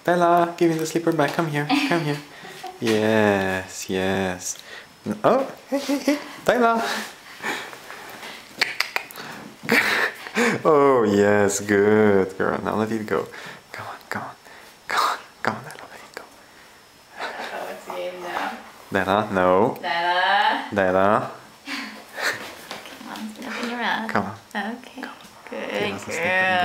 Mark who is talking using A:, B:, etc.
A: Bella, give me the slipper back. Come here. Come here. Yes, yes. Oh, hey, hey, hey. Bella. Oh, yes, good girl. Now let it go. Come on, come on. Come on, come on, Bella, let it go.
B: Oh, what's the game now?
A: Bella, no.
B: Bella.
A: Bella.
B: Come on, nothing around.
A: Come on.
B: Okay.
A: Give
B: Good
A: us a sleeping